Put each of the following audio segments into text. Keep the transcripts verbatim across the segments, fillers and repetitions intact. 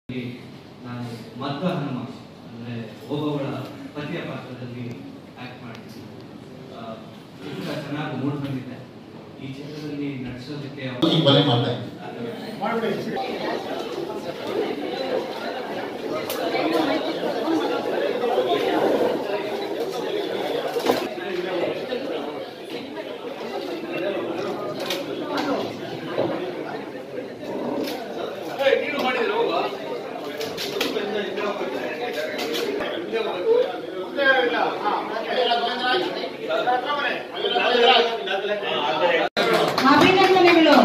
ನಾನು ಮಧ್ವ ಹನುಮ ಅಂದರೆ ಓಬವ್ವಳ ಪತಿಯ ಪಾತ್ರದಲ್ಲಿ ಆ್ಯಕ್ಟ್ ಮಾಡ್ತೀನಿ. ತುಂಬ ಚೆನ್ನಾಗಿ ಮೂಡ್ ಬಂದಿದೆ. ಈ ಚಿತ್ರದಲ್ಲಿ ನಟಿಸೋದಕ್ಕೆ ಅಭಿನಂದನೆಗಳು.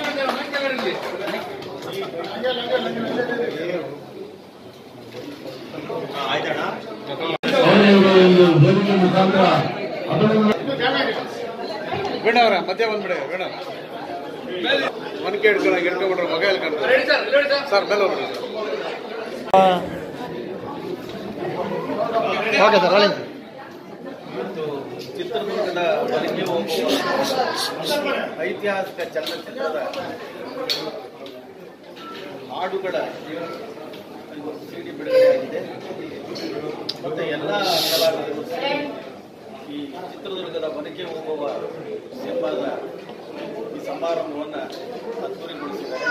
ಬೇಡ ಅವರ ಮಧ್ಯ ಬಂದ್ಬಿಡಿ ಬೇಡ ಮನಕೆ ಹಿಡ್ಕೊಳ್ಳ ಹಿಡ್ಕೊಂಡ್ಬಿಟ್ರೆ ಮಗ ಹೇಳ್ಕೊಂಡು ಸರ್ ಮೇಲೆ ಹೋಗ್ಬಿಡಿ ಓಕೆ ಸರ್ ಹೇಳಿ. ಇವತ್ತು ಚಿತ್ರದುರ್ಗದ ಹೊರಗೆ ಹೋಗುವ ಐತಿಹಾಸಿಕ ಚಲನಚಿತ್ರದ ಹಾಡುಗಳ ಸಿಡಿ ಬಿಡುಗಡೆಯಾಗಿದೆ. ಮತ್ತು ಎಲ್ಲ ಕಲಾವಿದರು ಈ ಚಿತ್ರದುರ್ಗದ ಹೊರಗೆ ಹೋಗುವ ಸಿನಿಮಾದ ಈ ಸಮಾರಂಭವನ್ನು ಅದ್ದೂರಿಗೊಳಿಸಿದ್ದಾರೆ.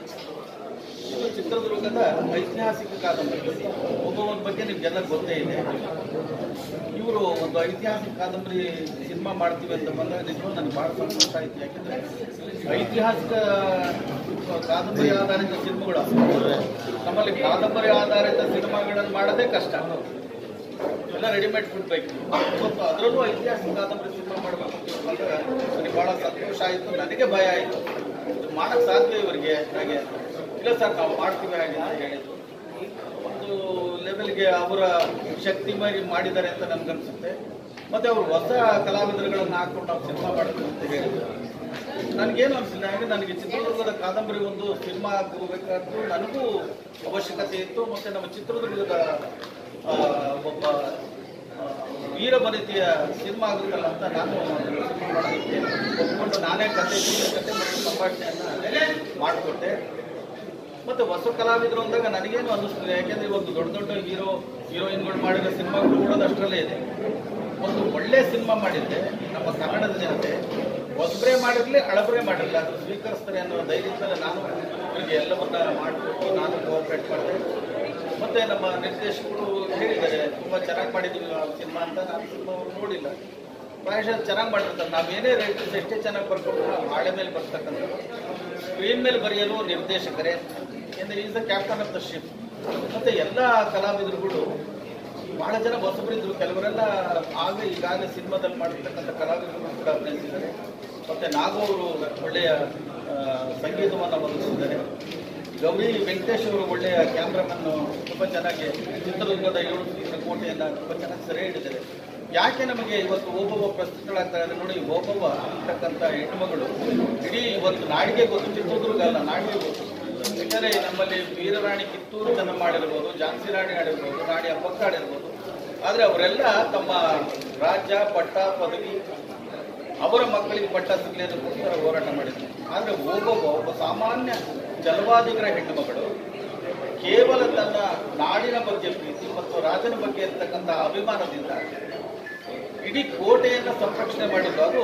ಇದು ಚಿತ್ರದುರ್ಗದ ಐತಿಹಾಸಿಕ ಕಾದಂಬರಿ. ಒಬ್ಬವನ ಬಗ್ಗೆ ನಿಮ್ಗೆಲ್ಲ ಗೊತ್ತೇ ಇದೆ. ಇವರು ಒಂದು ಐತಿಹಾಸಿಕ ಕಾದಂಬರಿ ಸಿನಿಮಾ ಮಾಡ್ತೀವಿ ಅಂತ ಬಂದಾಗ ನಿಜವೂ ನನಗೆ ಭಾಳ ಸಂತೋಷ ಆಯಿತು. ಯಾಕೆಂದರೆ ಐತಿಹಾಸಿಕ ಕಾದಂಬರಿ ಆಧಾರಿತ ಸಿನಿಮಾಗಳು ನಮ್ಮಲ್ಲಿ ಕಾದಂಬರಿ ಆಧಾರಿತ ಸಿನಿಮಾಗಳನ್ನು ಮಾಡೋದೇ ಕಷ್ಟ. ಎಲ್ಲ ರೆಡಿಮೇಡ್ ಕೊಡ್ಬೇಕು. ಮತ್ತು ಅದರಲ್ಲೂ ಐತಿಹಾಸಿಕ ಕಾದಂಬರಿ ಸಿನಿಮಾ ಮಾಡಬೇಕು ಅಂದಾಗ ನನಗೆ ಭಾಳ ಸಂತೋಷ ಆಯಿತು. ನನಗೆ ಭಯ ಆಯಿತು, ಇದು ಮಾಡೋಕ್ಕೆ ಸಾಧ್ಯ ಇವರಿಗೆ ಹಾಗೆ. ಇಲ್ಲ ಸರ್ ನಾವು ಮಾಡ್ತೀವಿ ಹಾಗೆ ಅಂತ ಹೇಳಿದ್ರು. ಒಂದು ಲೆವೆಲ್ಗೆ ಅವರ ಶಕ್ತಿ ಮೀರಿ ಮಾಡಿದ್ದಾರೆ ಅಂತ ನನ್ಗನ್ಸುತ್ತೆ. ಮತ್ತು ಅವರು ಹೊಸ ಕಲಾವಿದರುಗಳನ್ನು ಹಾಕೊಂಡು ನಾವು ಸಿನಿಮಾ ಮಾಡ್ತೀವಿ ಅಂತ ಹೇಳಿದ್ರು. ನನಗೇನು ಅನಿಸಿಲ್ಲ, ಹಾಗೆ ನನಗೆ ಚಿತ್ರದುರ್ಗದ ಕಾದಂಬರಿ ಒಂದು ಸಿನಿಮಾ ಆಗಬೇಕಾದ್ದು ನನಗೂ ಅವಶ್ಯಕತೆ ಇತ್ತು. ಮತ್ತು ನಮ್ಮ ಚಿತ್ರದುರ್ಗದ ಒಬ್ಬ ವೀರವನಿತೆಯ ಸಿನಿಮಾ ಆಗುತ್ತಲ್ಲ ಅಂತ ನಾನು ಸಿನಿಮಾ ಮಾಡೋದಕ್ಕೆ ಒಪ್ಪಿಕೊಂಡು ನಾನೇ ಕತೆ ಕತೆ ಮತ್ತು ಸಂಭಾಷಣೆಯನ್ನು ಮಾಡಿಕೊಟ್ಟೆ. ಮತ್ತು ಹೊಸ ಕಲಾವಿದರು ಅಂದಾಗ ನನಗೇನು ಅನ್ನಿಸ್ತದೆ, ಯಾಕೆಂದರೆ ಒಂದು ದೊಡ್ಡ ದೊಡ್ಡ ಹೀರೋ ಹೀರೋಯಿನ್ಗಳು ಮಾಡಿರೋ ಸಿನಿಮಾಗಳು ಕೂಡ ಅಷ್ಟರಲ್ಲೇ ಇದೆ. ಒಂದು ಒಳ್ಳೆಯ ಸಿನಿಮಾ ಮಾಡಿದ್ದೆ ನಮ್ಮ ಕನ್ನಡದ ಜನತೆ ಹೊಸಬ್ರೆ ಮಾಡಿರಲಿ ಹಳಬ್ರೆ ಮಾಡಿರಲಿ ಅದು ಸ್ವೀಕರಿಸ್ತಾರೆ ಅನ್ನೋ ಧೈರ್ಯದಲ್ಲಿ ನಾನು ಇವರಿಗೆ ಎಲ್ಲವನ್ನ ಮಾಡಿಕೊಟ್ಟು ನಾನು ಕೋಆಪ್ರೇಟ್ ಮಾಡಿದೆ. ಮತ್ತು ನಮ್ಮ ನಿರ್ದೇಶಕರು ಹೇಳಿದ್ದಾರೆ ತುಂಬ ಚೆನ್ನಾಗಿ ಮಾಡಿದ್ದೀವಿ ಸಿನಿಮಾ ಅಂತ. ನಾನು ಸಿನಿಮಾ ಅವರು ನೋಡಿಲ್ಲ, ಪ್ರಾಯಶಃ ಚೆನ್ನಾಗಿ ಮಾಡಿರ್ತಾರೆ. ನಾವೇನೇ ರೈಟರ್ಸ್ ಎಷ್ಟೇ ಚೆನ್ನಾಗಿ ಬರ್ಕೊಟ್ರು ನಾವು ಹಾಳೆ ಮೇಲೆ ಬರ್ತಕ್ಕಂಥ ಸ್ಕ್ರೀನ್ ಮೇಲೆ ಬರೆಯಲು ನಿರ್ದೇಶಕರೇ ಅಂದರೆ is the captain of the ship. ಮತ್ತು ಎಲ್ಲ ಕಲಾವಿದರುಗಳು ಭಾಳ ಜನ ಹೊಸಬರಿದ್ದರು. ಕೆಲವರೆಲ್ಲ ಆಗ ಈಗಾಗಲೇ ಸಿನಿಮಾದಲ್ಲಿ ಮಾಡಿರ್ತಕ್ಕಂಥ ಕಲಾವಿದರು ಕೂಡ ಅಭಿನಯಿಸಿದ್ದಾರೆ. ಮತ್ತು ನಾಗು ಅವರು ಒಳ್ಳೆಯ ಸಂಗೀತವನ್ನು ಒದಗಿಸಿದ್ದಾರೆ. ಗೌರಿ ವೆಂಕಟೇಶ್ ಅವರು ಒಳ್ಳೆಯ ಕ್ಯಾಮ್ರಾಮನ್ನು ತುಂಬ ಚೆನ್ನಾಗಿ ಚಿತ್ರದುರ್ಗದ ಏಳು ಸೂರ್ಯನ ಕೋಟೆಯನ್ನು ತುಂಬ ಚೆನ್ನಾಗಿ ಸೆರೆ ಹಿಡಿದ್ದಾರೆ. ಯಾಕೆ ನಮಗೆ ಇವತ್ತು ಓಬವ್ವ ಪ್ರಸ್ತುತಗಳಾಗ್ತಾ ಇದೆ ನೋಡಿ. ಓಬವ್ವ ಅಂತಕ್ಕಂಥ ಹೆಣ್ಣುಮಗಳು ಇಡೀ ಇವತ್ತು ನಾಡಿಗೆ ಗೊತ್ತು, ಚಿತ್ರದುರ್ಗ ಅಲ್ಲ ನಾಡಿಗೆ ಗೊತ್ತು. ಯಾಕಂದರೆ ನಮ್ಮಲ್ಲಿ ವೀರರಾಣಿ ಕಿತ್ತೂರು ಚೆನ್ನಮ್ಮ ಆಡಿರ್ಬೋದು, ಝಾನ್ಸಿ ರಾಣಿ ಆಡಿರ್ಬೋದು, ರಾಣಿ ಅಬ್ಬಕ್ಕ ಆಡಿರ್ಬೋದು. ಆದರೆ ಅವರೆಲ್ಲ ತಮ್ಮ ರಾಜ್ಯ ಪಟ್ಟ ಪದವಿ ಅವರ ಮಕ್ಕಳಿಗೆ ಪಟ್ಟ ಸಿಗಲಿ ಅದಕ್ಕೋಸ್ಕರ ಹೋರಾಟ ಮಾಡಿದ್ರು. ಆದರೆ ಓಬವ್ವ ಒಬ್ಬ ಸಾಮಾನ್ಯ ಜಲವಾದಿಗರ ಹೆಣ್ಣು ಮಗಳು ಕೇವಲ ತನ್ನ ನಾಡಿನ ಬಗ್ಗೆ ಪ್ರೀತಿ ಮತ್ತು ರಾಜನ ಬಗ್ಗೆ ಇರ್ತಕ್ಕಂಥ ಅಭಿಮಾನದಿಂದ ಇಡೀ ಕೋಟೆಯನ್ನು ಸಂರಕ್ಷಣೆ ಮಾಡಿದ್ದು. ಅದು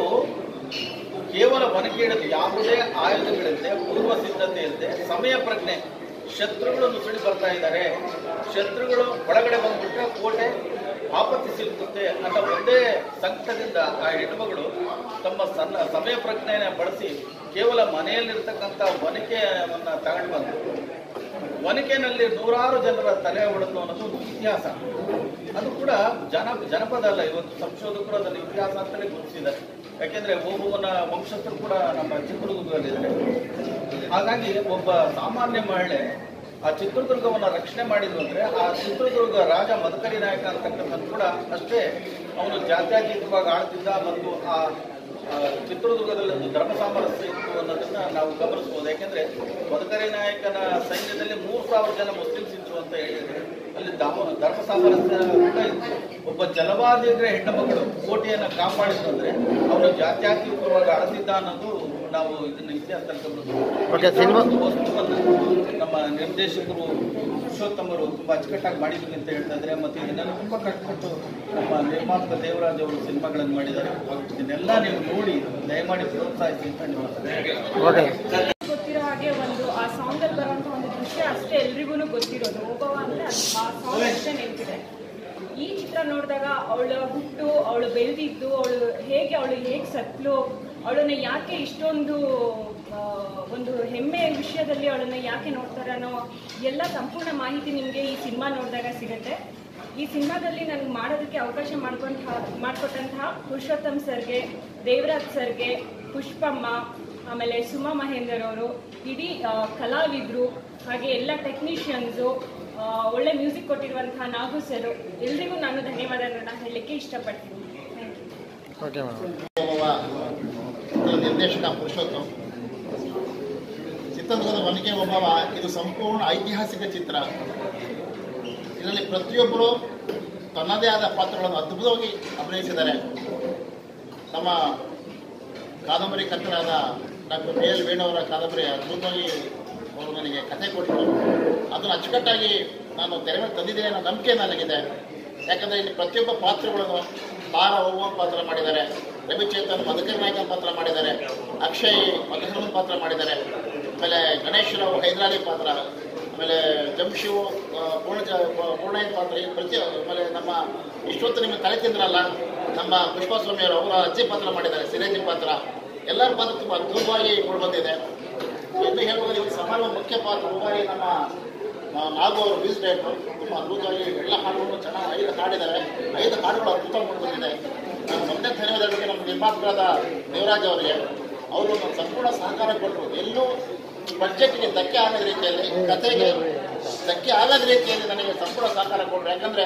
ಕೇವಲ ವನಕೇಡಲು ಯಾವುದೇ ಆಯುಧಗಳಿಲ್ಲದೆ, ಪೂರ್ವ ಸಿದ್ಧತೆ ಇಲ್ಲದೆ, ಸಮಯ ಪ್ರಜ್ಞೆ. ಶತ್ರುಗಳು ನುಸುಳಿ ಬರ್ತಾ ಇದ್ದಾರೆ, ಶತ್ರುಗಳು ಒಳಗಡೆ ಬಂದ್ಬಿಟ್ರೆ ಕೋಟೆ ಆಪತ್ತಿ ಸಿಲುಕುತ್ತೆ ಅನ್ನೋ ಒಂದೇ ಸಂಕಟದಿಂದ ಆ ಹೆಣ್ಣುಮಗಳು ತಮ್ಮ ಸಣ್ಣ ಸಮಯ ಪ್ರಜ್ಞೆಯನ್ನು ಬಳಸಿ ಕೇವಲ ಮನೆಯಲ್ಲಿರ್ತಕ್ಕಂಥ ವನಿಕೆಯನ್ನು ತಗೊಂಡು ಬಂದು ವನಿಕೆನಲ್ಲಿ ನೂರಾರು ಜನರ ತಲೆ ಹೊಡೆದು ಅನ್ನೋದು ಇತಿಹಾಸ. ಅದು ಕೂಡ ಜನ ಜನಪದ ಅಲ್ಲ, ಇವತ್ತು ಸಂಶೋಧಕರು ಅದನ್ನು ಇತಿಹಾಸ ಅಂತಲೇ ಗುರುತಿಸಿದ್ದಾರೆ. ಯಾಕೆಂದರೆ ಓಬವ್ವನ ವಂಶಸ್ಥರು ಕೂಡ ನಮ್ಮ ಚಿತ್ರದುರ್ಗದಲ್ಲಿದ್ದಾರೆ. ಹಾಗಾಗಿ ಒಬ್ಬ ಸಾಮಾನ್ಯ ಮಹಿಳೆ ಆ ಚಿತ್ರದುರ್ಗವನ್ನು ರಕ್ಷಣೆ ಮಾಡಿದ್ರು ಅಂದರೆ ಆ ಚಿತ್ರದುರ್ಗ ರಾಜ ಮದಕರಿ ನಾಯಕ ಅಂತಕ್ಕಂಥದ್ದು ಕೂಡ ಅಷ್ಟೇ ಅವನು ಜಾತ್ಯತೀತವಾಗಿ ಆಳ್ತಿದ್ದ. ಮತ್ತು ಆ ಚಿತ್ರದುರ್ಗದಲ್ಲಿ ಒಂದು ಧರ್ಮ ಸಾಮರಸ್ಯ ಇತ್ತು ಅನ್ನೋದನ್ನ ನಾವು ಗಮನಿಸಬಹುದು. ಯಾಕೆಂದ್ರೆ ಮದಕರಿ ನಾಯಕನ ಸೈನ್ಯದಲ್ಲಿ ಮೂರು ಸಾವಿರ ಜನ ಮುಸ್ಲಿಮ್ಸ್ ಇದ್ರು ಅಂತ ಹೇಳಿದ್ರೆ ಅಲ್ಲಿ ಧರ್ಮ ಸಾಮರಸ್ಯ ಕೂಡ ಇತ್ತು. ಒಬ್ಬ ಜಲವಾದಿಗ್ರೆ ಹೆಣ್ಣು ಮಗಳು ಕೋಟೆಯನ್ನು ಕಾಪಾಡಿದ್ರೆ ಅವನು ಜಾತ್ಯತೀತವಾಗಿ ಆಳ್ತಿದ್ದ ಅನ್ನೋದು ನಾವು ಇದನ್ನ ಇತಿಹಾಸದಲ್ಲಿ ಗಮನಿಸಬಹುದು. ವಸ್ತುವನ್ನು ನಮ್ಮ ನಿರ್ದೇಶಕರು ಪುರುಷೋತ್ತಮರು ತುಂಬ ಅಚ್ಚುಕಟ್ಟಾಗಿ ಮಾಡಿದ್ರು ಅಂತ ಹೇಳ್ತಾ ಇದ್ದಾರೆ. ಮತ್ತು ಇದನ್ನೆಲ್ಲ ತುಂಬ ಕಷ್ಟಪಟ್ಟು ನಮ್ಮ ನಿರ್ಮಾಪಕ ದೇವರಾಜ್ ಅವರು ಸಿನಿಮಾಗಳನ್ನು ಮಾಡಿದ್ದಾರೆ. ಇದನ್ನೆಲ್ಲ ನೀವು ನೋಡಿ ದಯಮಾಡಿ ಪ್ರೋತ್ಸಾಹಿಸಿ ಅಂತ ನೀವು ಗೊತ್ತಿರೋ ಹಾಗೆ ಒಂದು ಆ ಸಾಂಗ್ ಅಲ್ಲಿ ಬರುವಂತ ಒಂದು ದೃಶ್ಯ ಅಷ್ಟೇ ಎಲ್ರಿಗೂ ಗೊತ್ತಿರೋದು. ಓಬವ್ವ ಅಂದ್ರೆ ಆ ಸಾಂಗ್ ಅಷ್ಟೇ ನೆನಪಿದೆ. ಈ ಚಿತ್ರ ನೋಡಿದಾಗ ಅವಳ ಹುಟ್ಟು, ಅವಳು ಬೆಳೆದಿದ್ದು, ಅವಳು ಹೇಗೆ ಅವಳು ಹೇಗೆ ಸತ್ಲು, ಅವಳನ್ನ ಯಾಕೆ ಇಷ್ಟೊಂದು ಒಂದು ಹೆಮ್ಮೆಯ ವಿಷಯದಲ್ಲಿ ಅವಳನ್ನ ಯಾಕೆ ನೋಡ್ತಾರೆ ಅನ್ನೋ ಎಲ್ಲ ಸಂಪೂರ್ಣ ಮಾಹಿತಿ ನಿಮಗೆ ಈ ಸಿನಿಮಾ ನೋಡಿದಾಗ ಸಿಗುತ್ತೆ. ಈ ಸಿನಿಮಾದಲ್ಲಿ ನನಗೆ ಮಾಡೋದಕ್ಕೆ ಅವಕಾಶ ಮಾಡ್ಕೊಂತಹ ಮಾಡಿಕೊಟ್ಟಂತಹ ಪುರುಷೋತ್ತಮ್ ಸರ್ಗೆ, ದೇವರಾಜ್ ಸರ್ಗೆ, ಪುಷ್ಪಮ್ಮ, ಆಮೇಲೆ ಸುಮಾ ಮಹೇಂದರ್ ಅವರು, ಇಡೀ ಕಲಾವಿದರು, ಹಾಗೆ ಎಲ್ಲ ಟೆಕ್ನಿಷಿಯನ್ಸು, ಒಳ್ಳೆ ಮ್ಯೂಸಿಕ್ ಕೊಟ್ಟಿರುವಂತಹ ನಾಗು ಸರ್, ಎಲ್ರಿಗೂ ನಾನು ಧನ್ಯವಾದಗಳನ್ನ ಹೇಳಲಿಕ್ಕೆ ಇಷ್ಟಪಡ್ತೀನಿ. ನಿರ್ದೇಶಕ ಪುರುಷೋತ್ತಮ್, ಚಿತ್ರದುರ್ಗದ ಒನಕೆ ಓಬವ್ವ ಇದು ಸಂಪೂರ್ಣ ಐತಿಹಾಸಿಕ ಚಿತ್ರ. ಇದರಲ್ಲಿ ಪ್ರತಿಯೊಬ್ಬರು ತನ್ನದೇ ಆದ ಪಾತ್ರಗಳನ್ನು ಅದ್ಭುತವಾಗಿ ಅಭಿನಯಿಸಿದ್ದಾರೆ. ನಮ್ಮ ಕಾದಂಬರಿಕರ್ತರಾದ ಡಾಕ್ಟರ್ ಬಿ ಎಲ್ ವೇಣುವರ ಕಾದಂಬರಿ ಅದ್ಭುತವಾಗಿ ಅವರು ನನಗೆ ಕಥೆ ಕೊಟ್ಟರು. ಅದನ್ನು ಅಚ್ಚುಕಟ್ಟಾಗಿ ನಾನು ತೆರೆ ಮೇಲೆ ತಂದಿದ್ದೇನೆ ಅನ್ನೋ ನಂಬಿಕೆ ನನಗಿದೆ. ಯಾಕಂದರೆ ಇಲ್ಲಿ ಪ್ರತಿಯೊಬ್ಬ ಪಾತ್ರಗಳನ್ನು ತಾರ ಓಬವ್ವನ ಪಾತ್ರ ಮಾಡಿದ್ದಾರೆ, ರವಿಚೇತನ್ ಮಧುಕರ್ ನಾಯಕನ ಪಾತ್ರ ಮಾಡಿದ್ದಾರೆ, ಅಕ್ಷಯ್ ಮಧುಕರನ್ ಪಾತ್ರ ಮಾಡಿದ್ದಾರೆ, ಆಮೇಲೆ ಗಣೇಶ್ ರಾವ್ ಹೈದರಾಲಿ ಪಾತ್ರ, ಆಮೇಲೆ ಜಂಶಿವು ಪೂರ್ಣ ಪೂರ್ಣಯ್ಯನ ಪಾತ್ರ, ಈ ಪ್ರತಿ ಆಮೇಲೆ ನಮ್ಮ ಇಷ್ಟೊತ್ತು ನಿಮಗೆ ತಲೆ ತಿಂದ್ರಲ್ಲ ನಮ್ಮ ಪುಷ್ಪಸ್ವಾಮಿಯವರು ಅವರ ಅಜ್ಜಿ ಪಾತ್ರ ಮಾಡಿದ್ದಾರೆ, ಸಿರೇಜಿ ಪಾತ್ರ, ಎಲ್ಲರ ಪಾತ್ರ ತುಂಬ ಅದ್ಭುತವಾಗಿ ಮೂಡಿಬಂದಿದೆ. ಎಂದು ಹೇಳುವಾಗ ಇವತ್ತು ಸಮಾನ ಮುಖ್ಯ ಪಾತ್ರ ರೂಪಾಯಿ ನಮ್ಮ ನಾಗು ಅವರು ಮ್ಯೂಸಿಕ್ ಡೈರೆಕ್ಟರ್ ತುಂಬ ಅದ್ಭುತವಾಗಿ ಎಲ್ಲ ಹಾಡುಗಳನ್ನು ಚೆನ್ನಾಗಿ ಐದು ಹಾಡಿದ್ದಾರೆ. ಐದು ಹಾಡುಗಳು ಅದ್ಭುತವಾಗಿ ಮೂಡಿಬಂದಿದೆ. ನಾನು ಮೊದಲನೇ ಧನ್ಯವಾದಗಳಿಗೆ ನಮ್ಮ ನಿರ್ಮಾಪಕರಾದ ದೇವರಾಜ್ ಅವರಿಗೆ, ಅವರು ಒಂದು ಸಂಪೂರ್ಣ ಸಹಕಾರ ಕೊಟ್ಟರು. ಎಲ್ಲೂ ಬಡ್ಜೆಟ್ಗೆ ಧಕ್ಕೆ ಆಗದ ರೀತಿಯಲ್ಲಿ, ಕಥೆಗೆ ಧಕ್ಕೆ ಆಗದ ರೀತಿಯಲ್ಲಿ ನನಗೆ ಸಂಪೂರ್ಣ ಸಹಕಾರ ಕೊಟ್ಟರು. ಯಾಕಂದರೆ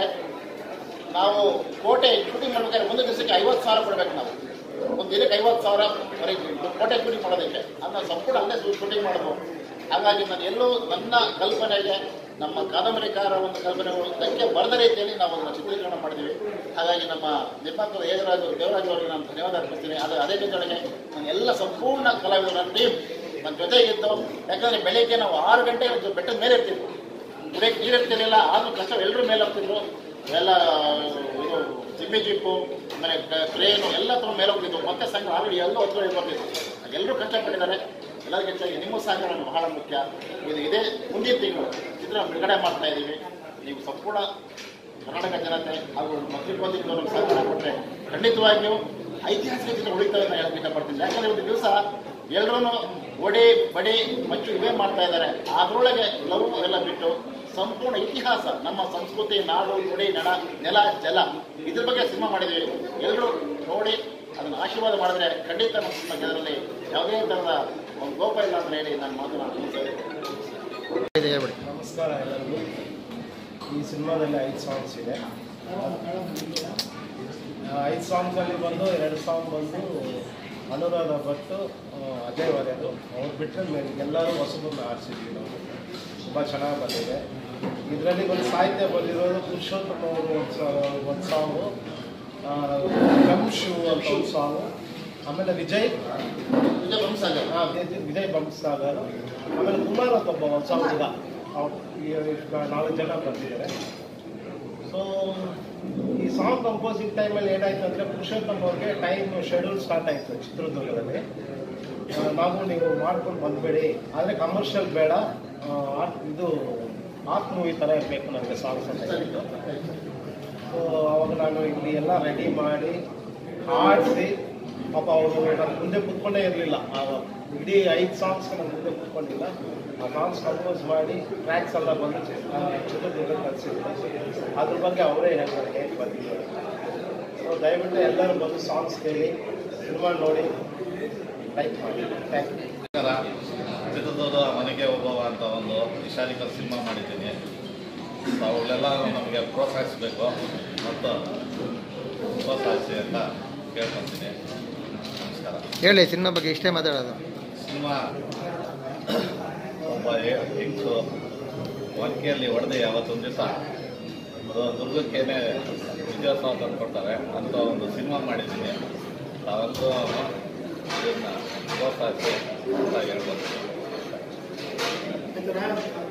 ನಾವು ಕೋಟೆ ಶೂಟಿಂಗ್ ಮಾಡ್ಬೇಕಾದ್ರೆ ಒಂದು ದಿವಸಕ್ಕೆ ಐವತ್ತು ಸಾವಿರ ಕೊಡಬೇಕು. ನಾವು ಒಂದು ದಿನಕ್ಕೆ ಐವತ್ತು ಸಾವಿರ ಕೋಟೆ ಶೂಟಿಂಗ್ ಮಾಡೋದಕ್ಕೆ, ಅದನ್ನ ಸಂಪೂರ್ಣ ಅಲ್ಲೇ ಶೂಟಿಂಗ್ ಮಾಡ್ಬೋದು. ಹಾಗಾಗಿ ನಾನು ಎಲ್ಲೂ ನನ್ನ ಕಲ್ಪನೆಗೆ, ನಮ್ಮ ಕಾದಂಬರಿಕಾರ ಒಂದು ಕಲ್ಪನೆ ಧಕ್ಕೆ ಬರದ ರೀತಿಯಲ್ಲಿ ನಾವು ಅದನ್ನು ಚಿತ್ರೀಕರಣ ಮಾಡಿದ್ದೀವಿ. ಹಾಗಾಗಿ ನಮ್ಮ ನಿರ್ಮಾಪಕ ದೇವರಾಜ್ ದೇವರಾಜ್ ಅವರಿಗೆ ನಾನು ಧನ್ಯವಾದ ಅರ್ಪಿಸ್ತೀನಿ. ಅದು ಅದೇ ಜೊತೆಗೆ ನಾನು ಎಲ್ಲ ಸಂಪೂರ್ಣ ಕಲಾವಿದರ ಟೀಮ್ ನನ್ನ ಜೊತೆಗಿದ್ದು. ಯಾಕಂದರೆ ಬೆಳಗ್ಗೆ ನಾವು ಆರು ಗಂಟೆ ಬೆಟ್ಟದ ಮೇಲೆ ಇರ್ತಿದ್ವು, ಕುಡಿಯೋಕ್ಕೆ ನೀರು ಇರ್ತಿರಲಿಲ್ಲ, ಆದರೂ ಕಷ್ಟ ಎಲ್ಲರೂ ಮೇಲೆ ಹೋಗ್ತಿದ್ರು. ಎಲ್ಲ ಇದು ಜಿಮ್ಮಿ ಜೀಪು, ಆಮೇಲೆ ಟ್ರೇನು ಎಲ್ಲ ತುಂಬ ಮೇಲೆ ಹೋಗ್ತಿದ್ವು. ಮತ್ತೆ ಸಂಘ ಆಲ್ರೆಡಿ ಎಲ್ಲ ಹೊತ್ತು ಬರ್ತಿದ್ವು. ಎಲ್ಲರೂ ಕಷ್ಟಪಟ್ಟಿದ್ದಾರೆ. ಎಲ್ಲರಿಗೂ ಹೆಚ್ಚಾಗಿ ನಿಮ್ಮ ಸಹಕಾರ ಬಹಳ ಮುಖ್ಯ. ಇದು ಇದೇ ಮುಂದಿನ ತಿಂಗಳು ಚಿತ್ರ ಬಿಡುಗಡೆ ಮಾಡ್ತಾ ಇದ್ದೀವಿ. ನೀವು ಸಂಪೂರ್ಣ ಕರ್ನಾಟಕ ಜನತೆ ಹಾಗೂ ಪತ್ರಿಕೋದ್ಯಮಿಗಳು ನಮ್ಗೆ ಸಹಕಾರ ಕೊಟ್ಟರೆ ಖಂಡಿತವಾಗಿಯೂ ಐತಿಹಾಸಿಕ ಚಿತ್ರ ಉಳಿತವೆ ಅಂತ ಹೇಳಕ್ಕೆ ಇಷ್ಟಪಡ್ತೀನಿ. ಯಾಕಂದರೆ ಒಂದು ದಿವಸ ಎಲ್ಲರೂ ಒಡೆ ಬಡೆ ಮಚ್ಚು ಇವೇ ಮಾಡ್ತಾ ಇದ್ದಾರೆ. ಅದರೊಳಗೆ ಲವ್ ಎಲ್ಲ ಬಿಟ್ಟು ಸಂಪೂರ್ಣ ಇತಿಹಾಸ, ನಮ್ಮ ಸಂಸ್ಕೃತಿ, ನಾಡು, ನುಡಿ, ನಡ, ನೆಲ, ಜಲ, ಇದ್ರ ಬಗ್ಗೆ ಸಿನಿಮಾ ಮಾಡಿದ್ದೀವಿ. ಎಲ್ಲರೂ ನೋಡಿ ಅದನ್ನು ಆಶೀರ್ವಾದ ಮಾಡಿದ್ರೆ ಖಂಡಿತ ನಮ್ಮ ಜನರಲ್ಲಿ ಯಾವುದೇ ಥರದ ಒಂದು ಲೋಪ ಇಲ್ಲ ಅಂತ ಹೇಳಿ ನಾನು ಮಾತನಾಡ್ತೀನಿ. ನಮಸ್ಕಾರ ಎಲ್ಲರಿಗೂ. ಈ ಸಿನಿಮಾದಲ್ಲಿ ಐದು ಸಾಂಗ್ಸ್ ಇದೆ. ಐದು ಸಾಂಗ್ಸಲ್ಲಿ ಬಂದು ಎರಡು ಸಾಂಗ್ ಬಂದು ಅನುರಾಧ ಭಟ್, ಅಜಯ್ ವರೆದು ಅವ್ರು ಬಿಟ್ಟರೆ ಮೇಲೆ ಎಲ್ಲರೂ ಹೊಸಬರನ್ನ ಆರಿಸಿದ್ವಿ ನಾವು. ತುಂಬ ಚೆನ್ನಾಗಿ ಬಂದಿದೆ. ಇದರಲ್ಲಿ ಒಂದು ಸಾಹಿತ್ಯ ಬಂದಿರೋದು ಪುರುಷೋತ್ತಮ ಅವರು ಒಂದು ಒಂದು ಸಾಂಗು, ಕಮ್ ಶಿವ್ ಅಂತ ಒಂದು ಸಾಂಗು, ಆಮೇಲೆ ವಿಜಯ್ ವಿಜಯ್ ಬಂಸಾಗರ್ ಹಾಂ ವಿಜಯ್ ಬಂಸಾಗರ್, ಆಮೇಲೆ ಕುಮಾರ್ ಅಂತ ಒಬ್ಬ ಒಂದು ಸಾಂಗ್ ಇಲ್ಲ, ನಾಲ್ಕು ಜನ ಬರ್ತಿದ್ದಾರೆ. ಸೊ ಈ ಸಾಂಗ್ ಕಂಪೋಸಿಂಗ್ ಟೈಮಲ್ಲಿ ಏನಾಯ್ತು ಅಂದರೆ ಪುರುಷೋತ್ತಮ್ ಅವ್ರಿಗೆ ಟೈಮ್ ಶೆಡ್ಯೂಲ್ ಸ್ಟಾರ್ಟ್ ಆಯಿತು ಚಿತ್ರದುರ್ಗದಲ್ಲಿ. ನಾವು ನೀವು ಮಾಡ್ಕೊಂಡು ಬಂದುಬೇಡಿ, ಆದರೆ ಕಮರ್ಷಿಯಲ್ ಬೇಡ, ಇದು ಆರ್ಟ್ ಮೂವಿ ಥರ ಇರಬೇಕು ನನಗೆ ಸಾಂಗ್ಸ್ ಅಂತ ಹೇಳಿದ್ದು. ಸೊ ಅವಾಗ ನಾನು ಇಲ್ಲಿ ಎಲ್ಲ ರೆಡಿ ಮಾಡಿ ಹಾಡಿಸಿ, ಪಾಪ ಅವರು ನಾನು ಮುಂದೆ ಕೂತ್ಕೊಂಡೇ ಇರಲಿಲ್ಲ. ಇಡೀ ಐದು ಸಾಂಗ್ಸ್ ನಾನು ಮುಂದೆ ಕೂತ್ಕೊಂಡಿಲ್ಲ. ಆ ಸಾಂಗ್ಸ್ ಕಂಪೋಸ್ ಮಾಡಿ ಟ್ರ್ಯಾಕ್ಸ್ ಎಲ್ಲ ಬಂದು ಚಿತ್ರದುರ್ಗ ಕಲಿಸಿದ್ರು. ಅದ್ರ ಬಗ್ಗೆ ಅವರೇ ಹೇಳ್ತಾರೆ ಹೇಗೆ ಬಂದಿದ್ದಾರೆ. ಸೊ ದಯವಿಟ್ಟು ಎಲ್ಲರೂ ಬಂದು ಸಾಂಗ್ಸ್ ಕೇಳಿ, ಸಿನಿಮಾ ನೋಡಿ, ಲೈಕ್ ಮಾಡಿ. Thank you. ಚಿತ್ರದುರ್ಗದ ಒನಕೆ ಓಬವ್ವ ಅಂತ ಒಂದು ವಿಶಾಲಿಕಲ್ ಸಿನಿಮಾ ಮಾಡಿದ್ದೀನಿ. ಅವುಗಳೆಲ್ಲ ನಮಗೆ ಪ್ರೋತ್ಸಾಹಿಸಬೇಕು ಮತ್ತು ಪ್ರೋತ್ಸಾಹಿಸಿ ಅಂತ ಕೇಳ್ಕೊತೀನಿ. ನಮಸ್ಕಾರ. ಹೇಳಿ, ಸಿನಿಮಾ ಬಗ್ಗೆ ಇಷ್ಟೇ ಮಾತಾಡೋದು. ಸಿನಿಮಾ ಒಬ್ಬ ಹೆಂಗಸು ಒನಕೆಯಲ್ಲಿ ಹೊಡೆದು ಯಾವತ್ತೊಂದು ದಿವಸ ದುರ್ಗಕ್ಕೇನೆ ವಿಜಯೋತ್ಸವ ತಂದು ಕೊಡ್ತಾರೆ ಅಂತ ಒಂದು ಸಿನಿಮಾ ಮಾಡಿದ್ದೀನಿ. ತಾವಂತೂ ಇದನ್ನು ಪ್ರೋತ್ಸಾಹಿಸಿ ಅಂತ ಹೇಳ್ಬೋದು.